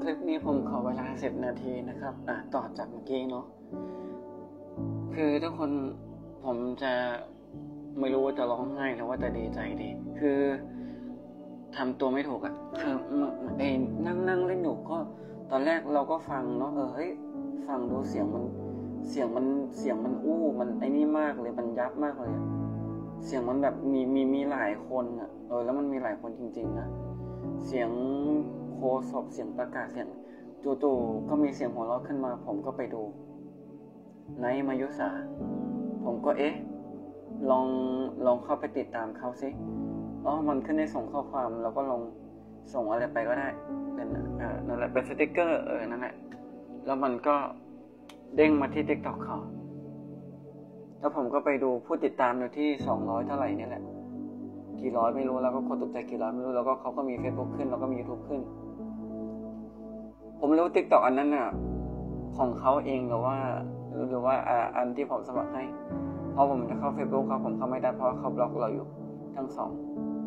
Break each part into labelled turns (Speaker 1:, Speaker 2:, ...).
Speaker 1: ลิปนี้ผมขอเวลา10 นาทีนะครับต่อจากเมื่อกี้เนาะคือทุกคนผมจะไม่รู้ว่าจะร้องไห้หรือว่าจะดีใจดีคือทำตัวไม่ถูกคือนั่งเล่นอยู่ก็ตอนแรกเราก็ฟังเนาะเฮ้ยฟังดูเสียงมันอู้มันไอ้นี่มากเลยมันยับมากเลยเสียงมันแบบมีหลายคนแล้วมันมีหลายคนจริงๆนะเสียงโคศกเสียงประกาศเสียงจู่ๆก็มีเสียงหัวเราะขึ้นมาผมก็ไปดูไนท์มายุสาผมก็ลองเข้าไปติดตามเขาสิมันขึ้นได้ส่งข้อความแล้วก็ลองส่งอะไรไปก็ได้เป็นนั่นแหละเป็นสติ๊กเกอร์นั่นแหละแล้วมันก็เด้งมาที่ TikTok เขาแล้วผมก็ไปดูผู้ติดตามอยู่ที่200เท่าไหร่นี่แหละกี่ร้อยไม่รู้แล้วก็คนตกใจกี่ร้อยไม่รู้แล้วก็เขาก็มี Facebook ขึ้นแล้วก็มี YouTube ขึ้นผมรู้ TikTok อันนั้นของเขาเองหรือว่าอันที่ผมสมัครให้เพราะผมจะเข้า Facebook เขาผมเข้าไม่ได้เพราะเขาบล็อกเราอยู่ทั้งสอง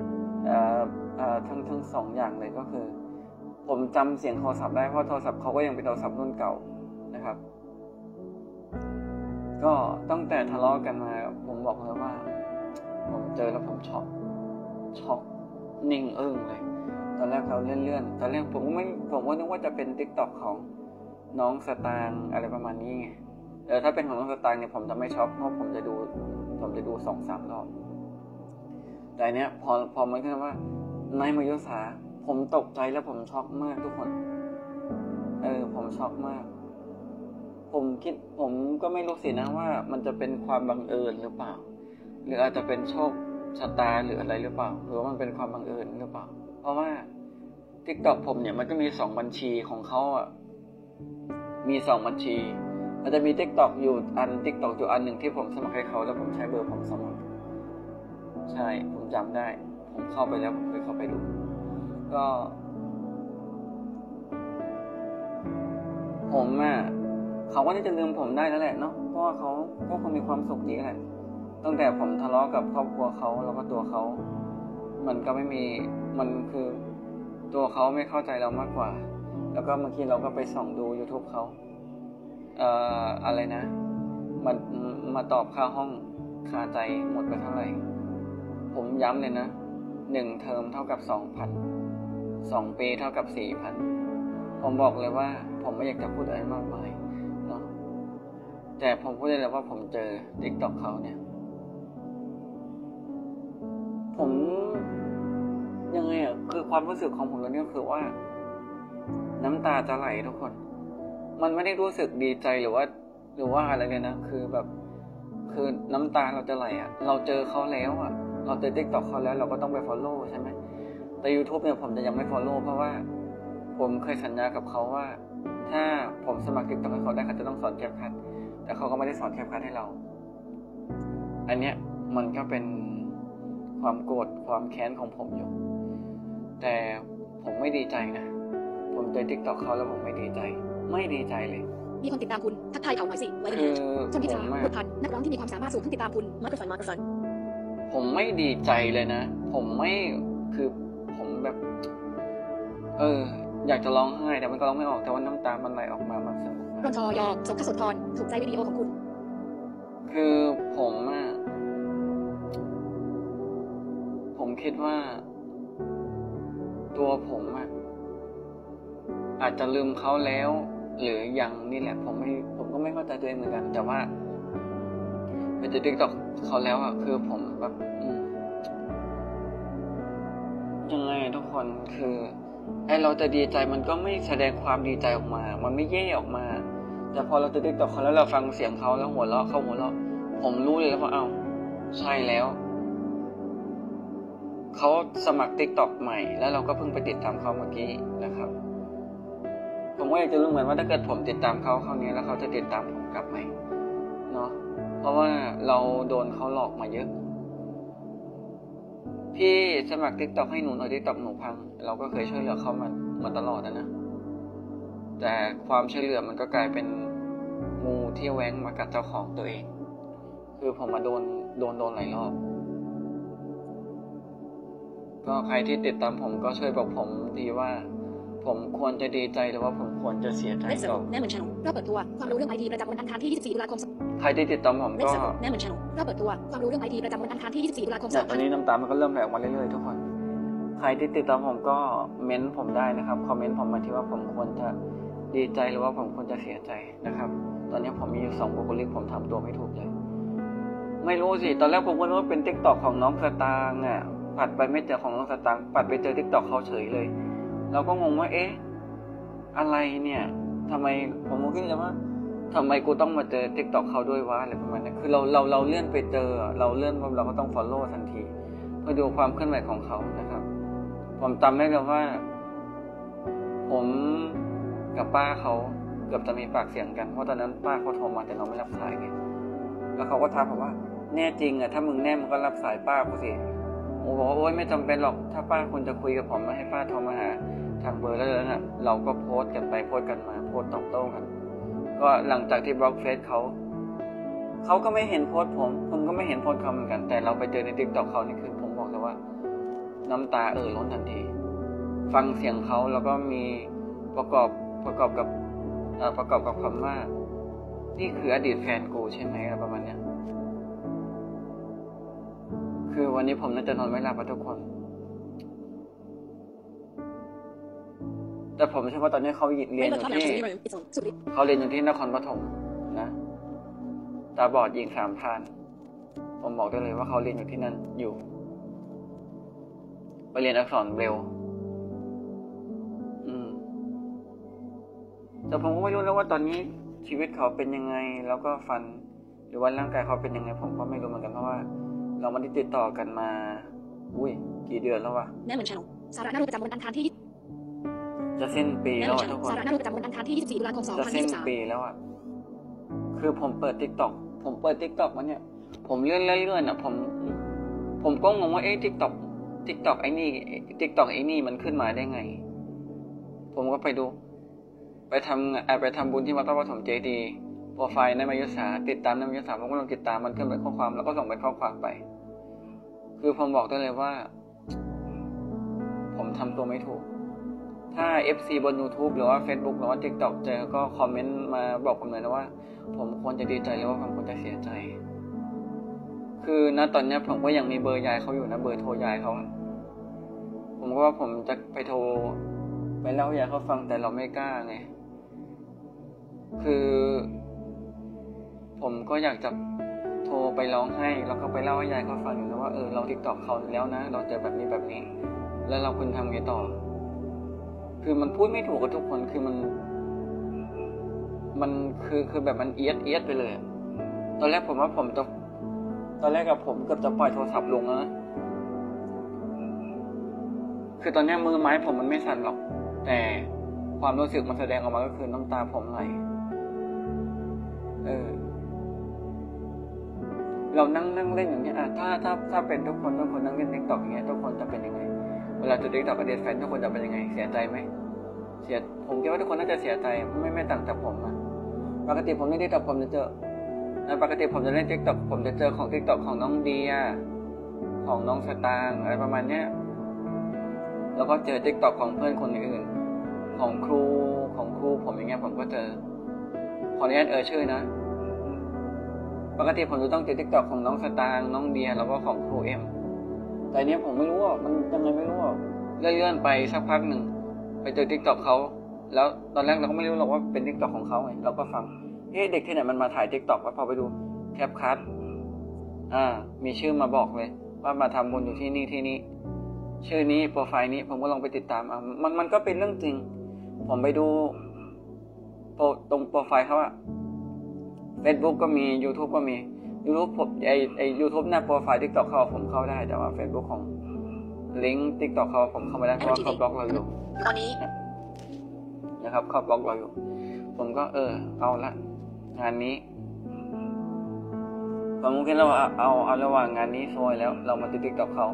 Speaker 1: ทั้งสองอย่างเลยก็คือผมจำเสียงโทรศัพท์ได้เพราะโทรศัพท์เขาก็ยังเป็นโทรศัพท์รุ่นเก่านะครับก็ตั้งแต่ทะเลาะกันมาผมบอกเลยว่าผมเจอแล้วผมช็อกนิ่งอึ้งเลยตอนแรกเขาเลื่อนตอนแรกผมก็นึกว่าจะเป็น TikTok ของน้องสตางค์อะไรประมาณนี้ไงถ้าเป็นของน้องสตางค์เนี่ยผมจะไม่ช็อกเพราะผมจะดู 2-3 รอบแต่เนี้ยพอมันขึ้นว่าไนท์มายุสาผมตกใจแล้วผมช็อกมากทุกคนผมช็อกมากผมก็ไม่รู้สินะว่ามันจะเป็นความบังเอิญหรือเปล่าหรืออาจจะเป็นโชคชะตาหรืออะไรหรือเปล่าหรือว่ามันเป็นความบังเอิญหรือเปล่าเพราะว่า TikTok ผมเนี่ยมันก็มี2บัญชีของเขามี2บัญชีมันจะมี TikTok อยู่อันหนึ่งที่ผมสมัครให้เขาแล้วผมใช้เบอร์ผมสมัครใช่ผมจำได้ผมเข้าไปแล้วผมเคยเข้าไปดูก็ผมเขาก็น่าจะลืมผมได้แล้วแหละเนาะเพราะว่าเขาก็คงมีความสุขดีแหละตั้งแต่ผมทะเลาะกับครอบครัวเขาแล้วก็ตัวเขามันก็ไม่มีมันคือตัวเขาไม่เข้าใจเรามากกว่าแล้วก็เมื่อกี้เราก็ไปส่องดู YouTube เขาอะไรนะมาตอบค่าห้องคาใจหมดไปเท่าไหร่ผมย้ำเลยนะ1เทอมเท่ากับ 2,000 2 ปีเท่ากับ 4,000 ผมบอกเลยว่าผมไม่อยากจะพูดอะไรมากมายเนาะแต่ผมพูดได้เลยว่าผมเจอ TikTok เขาเนี่ยผมยังไงคือความรู้สึกของผมตอนนี้ก็คือว่าน้ำตาจะไหลทุกคนมันไม่ได้รู้สึกดีใจหรือว่าอะไรเลยนะคือแบบคือน้ำตาเราจะไหลเราเจอเขาแล้วเราเจอ TikTok เขาแล้วเราก็ต้องไป follow ใช่ไหมแต่ YouTube เนี่ยผมจะยังไม่ follow เพราะว่าผมเคยสัญญากับเขาว่าถ้าผมสมัคร TikTok ให้เขาได้เขาจะต้องสอนแคปคัทแต่เขาก็ไม่ได้สอนแคปคัทให้เราอันเนี้ยมันก็เป็นความโกรธความแค้นของผมอยู่แต่ผมไม่ดีใจนะผมเจอ TikTok เขาแล้วผมไม่ดีใจเลย
Speaker 2: มีคนติดตามคุณทักทายเขาหน่อยสิไว้เป็นชนทิชาบุตรพันธ์นักร้องที่มีความสามารถสูงเพิ่งติดตามคุณมาร์คสัน
Speaker 1: ผมไม่ดีใจเลยนะผมไม่คือผมแบบอยากจะร้องไห้แต่มันก็ร้องไม่ออกแต่ว่าน้ำตามันไหลออกมามันสนุก
Speaker 2: รอนชอยอสมทศธรถูกใจวิดีโอของคุณ
Speaker 1: คือผมคิดว่าตัวผมอาจจะลืมเขาแล้วหรือยังนี่แหละผมก็ไม่เข้าใจตัวเองเหมือนกันแต่ว่าไปเจอ TikTok เขาแล้วคือผมแบบยังไงทุกคนคือเราจะดีใจมันก็ไม่แสดงความดีใจออกมามันไม่แย่ออกมาแต่พอเราเจอ TikTok เขาแล้วเราฟังเสียงเขาแล้วหัวเราะผมรู้เลยว่าใช่แล้วเขาสมัคร TikTok ใหม่แล้วเราก็เพิ่งไปติดตามเขาเมื่อกี้นะครับผมก็อยากจะรู้เหมือนว่าถ้าเกิดผมติดตามเขาคราวนี้แล้วเขาจะติดตามผมกลับไหมเนาะเพราะว่าเราโดนเขาหลอกมาเยอะพี่สมัคร TikTok ให้หนูหน่อย TikTok หนูพังเราก็เคยช่วยเหลือเขามาตลอดนะแต่ความช่วยเหลือมันก็กลายเป็นงูที่แว้งมากัดเจ้าของตัวเองคือผมมาโดนหลายรอบก็ใครที่ติดตามผมก็ช่วยบอกผมทีว่าผมควรจะดีใจหรือว่าผมควรจะเสียใจ
Speaker 2: เล็กเซอ
Speaker 1: ต่อ
Speaker 2: ร์แน่เหมือนชาแนลรอบเปิดตัวความรู้เรื่องไอทีประจำวันอังคารที่ 24 ตุลาคม
Speaker 1: ใครที่ติดตามผม
Speaker 2: เล็ก
Speaker 1: ก็
Speaker 2: เซอร์แน่เหมือนชาแนลรอบเปิดตัวความรู้เรื่องไอทีประจำวันอังคารที่ 24 ตุลาคม
Speaker 1: ตอนนี้น้ำตามันก็เริ่มไหลออกมาเรื่อยๆทุกคนใครที่ติดตามผมก็เม้นผมได้นะครับคอมเมนต์ผมมาที่ว่าผมควรจะดีใจหรือว่าผมควรจะเสียใจนะครับตอนนี้ผมมีอยู่2 บุคลิกผมทำตัวไม่ถูกเลยไม่รู้สิตอนแรกผมก็นึกว่าเป็น TikTok ของน้องสตางค์อ่ะปัดไปไม่เจอของน้องสตางค์ปัดไปเจอ TikTok เขาเฉยเลยเราก็งงว่าเอ๊ะอะไรเนี่ยทำไมผมก็คิดว่าทำไมกูต้องมาเจอ TikTok เขาด้วยวะอะไรประมาณนี้คือเราเลื่อนไปเจอเราเลื่อนเราก็ต้อง follow ทันทีเพื่อดูความเคลื่อนไหวของเขานะครับผมจำได้เลยว่าผมกับป้าเขาเกือบจะมีปากเสียงกันเพราะตอนนั้นป้าเขาโทรมาแต่เราไม่รับสายไงแล้วเขาก็ถามผมว่าแน่จริงอ่ะถ้ามึงแน่มึงก็รับสายป้ากูสิผมบอกว่าโอ๊ยไม่จำเป็นหรอกถ้าป้าคุณจะคุยกับผมไม่ให้ป้าโทรมาหาทางเบอร์แล้วน่ะเราก็โพสต์กันไปโพสต์กันมาโพสต์ตอบโต้กันก็หลังจากที่บล็อกเฟซเขาก็ไม่เห็นโพสต์ผมก็ไม่เห็นโพสต์เขาเหมือนกันแต่เราไปเจอใน TikTok เขานี่คือผมบอกเลยว่าน้ำตาล้นทันทีฟังเสียงเขาแล้วก็มีประกอบกับคำว่านี่คืออดีตแฟนกูใช่ไหมอะไรประมาณเนี้ยคือวันนี้ผมน่าจะนอนไม่หลับทุกคนแต่ผมเชื่อว่าตอนนี้เขาเรียนอยู่ที่นครปฐมนะตาบอดยิง3 พรานผมบอกได้เลยว่าเขาเรียนอยู่ที่นั่นอยู่ไปเรียนอักษรเบรลล์แต่ผมก็ไม่รู้แล้วว่าตอนนี้ชีวิตเขาเป็นยังไงแล้วก็ฟันหรือว่าร่างกายเขาเป็นยังไงผมก็ไม่รู้เหมือนกันเพราะว่าเราไม่ได้ติดต่อกันมากี่เดือนแล้ววะ
Speaker 2: แน่เหมือนชาแนลสาระน่ารู้ประจำวันอังคารที่
Speaker 1: จะสิ้นปีแล้วทุกคน
Speaker 2: สาระน่ารู้ประจำวันอังคารที่ 24 ตุลาคม 2023
Speaker 1: จะสิ้นปีแล้วอ่ะคือผมเปิด TikTok มาเนี่ยผมเลื่อนอ่ะผมก็งงว่าTikTok ไอ้นี่มันขึ้นมาได้ไงผมก็ไปดูไปทำบุญที่วัดพระปฐมเจดีย์โปรไฟล์ในมยุสาติดตามในมยุสาผมก็ลองติดตามมันขึ้นเป็นข้อความแล้วก็ส่งเป็นข้อความไปคือผมบอกได้เลยว่าผมทำตัวไม่ถูกถ้า FC บน YouTube หรือว่า Facebook หรือว่า TikTok เจอก็คอมเมนต์มาบอกผมเลยนะว่าผมควรจะดีใจหรือว่าผมควรจะเสียใจคือณตอนนี้ผมก็ยังมีเบอร์ยายเขาอยู่นะเบอร์โทรยายเขาผมก็ว่าผมจะไปโทรไปเล่าให้ยายเขาฟังแต่เราไม่กล้าไงคือผมก็อยากจะโทรไปร้องไห้แล้วก็ไปเล่าให้ยายเขาฟังอยู่นะว่าเรา TikTok เขาแล้วนะเราเจอแบบนี้แล้วเราควรทำไงต่อคือมันพูดไม่ถูกกับทุกคนคือมันคือแบบมันเอียดไปเลยตอนแรกผมว่าผมเกือบจะปล่อยโทรศัพท์ลงนะคือตอนนี้มือไม้ผมมันไม่สั่นหรอกแต่ความรู้สึกมันแสดงออกมาก็คือน้ำตาผมไหลเรานั่งเล่นอย่างนี้ถ้าเป็นทุกคนนั่งเล่น TikTok อย่างเงี้ยทุกคนจะเป็นยังไงเวลาจะ TikTok กับเดทแฟนทุกคนจะเป็นยังไงเสียใจไหมผมคิดว่าทุกคนน่าจะเสียใจไม่ต่างจากผมอะปกติผมเล่น TikTok ผมจะเจอปกติผมจะเล่น TikTok ผมจะเจอของ TikTok ของน้องเดียของน้องสตางค์อะไรประมาณเนี้ยแล้วก็เจอ TikTok ของเพื่อนคนอื่นของครูผมอย่างเงี้ยผมก็เจอขออนุญาตชื่อนะปกติผมจะต้องเจอ TikTok ของน้องสตางค์น้องเดียแล้วก็ของครูเอ็มแต่เนี้ยผมไม่รู้ว่ามันยังไงไม่รู้ว่าเลื่อนไปสักพักหนึ่งไปเจอ TikTok เขาแล้วตอนแรกเราก็ไม่รู้หรอกว่าเป็น TikTok ของเขาไงเราก็ฟังเด็กที่ไหนมันมาถ่าย TikTok แล้วพอไปดูแคปคัทมีชื่อมาบอกเลยว่ามาทำบุญอยู่ที่นี่ชื่อนี้โปรไฟล์นี้ผมก็ลองไปติดตามมันก็เป็นเรื่องจริงผมไปดูตรงโปรไฟล์เขาอะ Facebook ก็มี YouTube ก็มี YouTube ผมYouTube หน้าโปรไฟล์ TikTok เขาผมเข้าได้แต่ว่า Facebook ของลิงก์ TikTok เขาผมเข้าไม่ได้เพราะว่าเขาบล็อกเราอยู่
Speaker 2: ตอนนี้
Speaker 1: นะครับเขาบล็อกเราอยู่ผมก็เอาละงานนี้ผมคิดแล้วว่าเอาระหว่างงานนี้ซวยแล้วเรามาติด TikTok เขา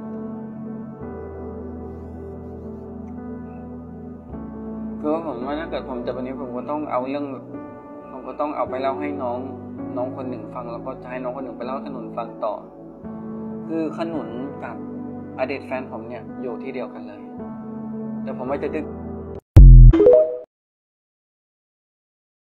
Speaker 1: คือว่าผมว่าถ้าเกิดผมจะวันนี้ผมก็ต้องเอาไปเล่าให้น้องคนหนึ่งฟังแล้วก็จะให้น้องคนหนึ่งไปเล่าขนุนฟังต่อคือขนุนกับอดีตแฟนผมเนี่ยอยู่ที่เดียวกันเลยแต่ผมไม่จะ